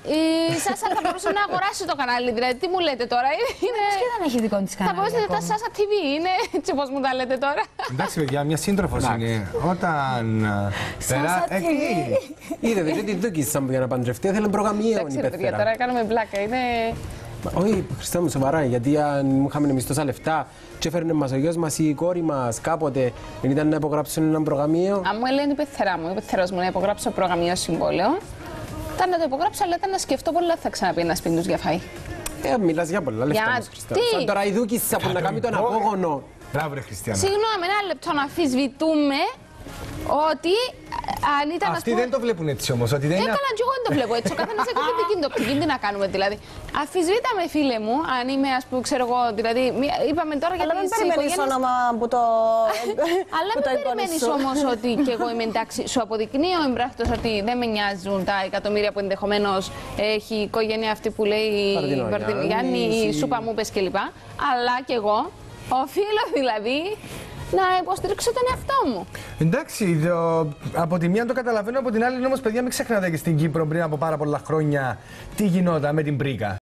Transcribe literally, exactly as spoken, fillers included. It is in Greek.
η Σάσα θα μπορούσε να αγοράσει το κανάλι, δηλαδή τι μου λέτε τώρα. Είναι... Και δεν έχει δικό της κανάλι. Θα μπορούσατε τα Σάσα τι βι, είναι έτσι όπως μου τα λέτε τώρα. Εντάξει, παιδιά, μια σύντροφος είναι. Όταν. Σάσα τι βι. Είδατε, δεν τη δούκισαν για να παντρευτεί, θέλουν προγαμιαίο. Εντάξει, ρε παιδιά, τώρα κάνουμε μπλάκα. Είναι. Όχι, Χριστέ μου, σοβαρά, γιατί αν μου είχαμε εμείς τόσα λεφτά και έφερνε μας ο γιος μας ή η κόρη μας κάποτε, δεν ήταν να υπογράψουν έναν προγαμιαίο. Αν μου έλεγε η πεθερά μου, η πεθερός μου να υπογράψω προγαμιαίο συμβόλαιο, ήταν να το υπογράψω, αλλά ήταν να σκεφτώ πολλά θα ξαναπεί ένα σπίτι τους για φαΐ. Ε, μιλάς για πολλά λεφτά όμως, Χριστέ. Σαν τώρα η δούκισσα που να κάνει τον αγώγονο. Μπράβο, ρε Χριστιανά. Συγγνώμη, ένα λεπτό να αμφισβητούμε ότι αν ήταν. Αυτοί πούμε... δεν το βλέπουν έτσι όμως. Ότι δεν είναι... Έκανα και εγώ δεν το βλέπω έτσι. Ο καθένας έχει την δική του οπτική. Τι να κάνουμε δηλαδή. Αμφισβήταμε, φίλε μου, αν είμαι, ας πούμε, ξέρω εγώ. Δηλαδή, είπαμε τώρα για την οικογένεια. Αλλά μην περιμένεις όνομα που το. Αλλά μην περιμένεις όμως ότι κι εγώ είμαι εντάξει. Σου αποδεικνύει ο εμπράκτος ότι δεν με νοιάζουν τα εκατομμύρια που ενδεχομένως έχει η οικογένεια αυτή που λέει η Βαρδινογιάννη, η Σούπα μου πες κλπ. Αλλά κι εγώ οφείλω δηλαδή να υποστηρίξω τον εαυτό μου. Εντάξει, το, από τη μία το καταλαβαίνω, από την άλλη όμως, παιδιά, μην ξεχνάτε και στην Κύπρο πριν από πάρα πολλά χρόνια τι γινόταν με την πρίκα.